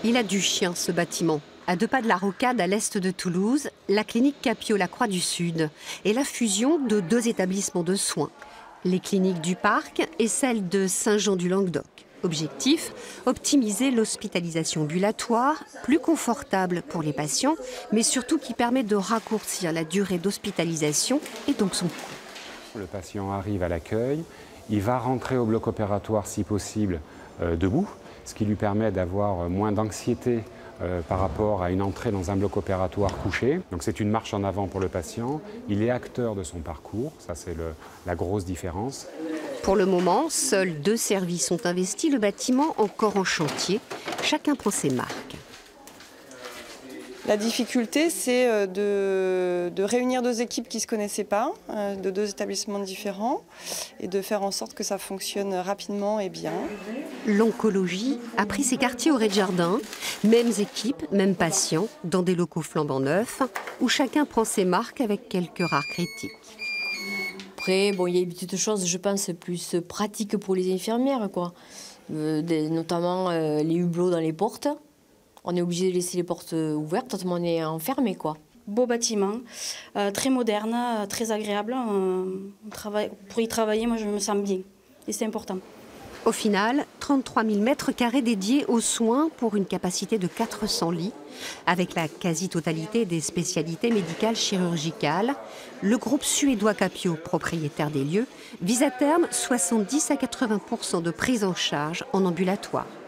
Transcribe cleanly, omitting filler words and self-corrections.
Il a du chien, ce bâtiment. À 2 pas de la Rocade, à l'est de Toulouse, la clinique Capio-la-Croix-du-Sud est la fusion de 2 établissements de soins. Les cliniques du Parc et celle de Saint-Jean-du-Languedoc. Objectif, optimiser l'hospitalisation ambulatoire, plus confortable pour les patients, mais surtout qui permet de raccourcir la durée d'hospitalisation et donc son coût. Le patient arrive à l'accueil, il va rentrer au bloc opératoire si possible debout, ce qui lui permet d'avoir moins d'anxiété par rapport à une entrée dans un bloc opératoire couché. Donc c'est une marche en avant pour le patient, il est acteur de son parcours, ça c'est la grosse différence. Pour le moment, seuls 2 services sont investis, le bâtiment encore en chantier. Chacun prend ses marques. La difficulté, c'est de réunir 2 équipes qui ne se connaissaient pas, de 2 établissements différents, et de faire en sorte que ça fonctionne rapidement et bien. L'oncologie a pris ses quartiers au rez-de-jardin, mêmes équipes, mêmes patients, dans des locaux flambant neufs, où chacun prend ses marques avec quelques rares critiques. Après, bon, il y a des petites choses, je pense, plus pratiques pour les infirmières, quoi. Notamment les hublots dans les portes. On est obligé de laisser les portes ouvertes, autrement on est enfermé, quoi. Beau bâtiment, très moderne, très agréable. Pour y travailler, moi je me sens bien et c'est important. Au final, 33 000 mètres carrés dédiés aux soins pour une capacité de 400 lits. Avec la quasi-totalité des spécialités médicales chirurgicales, le groupe suédois Capio, propriétaire des lieux, vise à terme 70 à 80% de prise en charge en ambulatoire.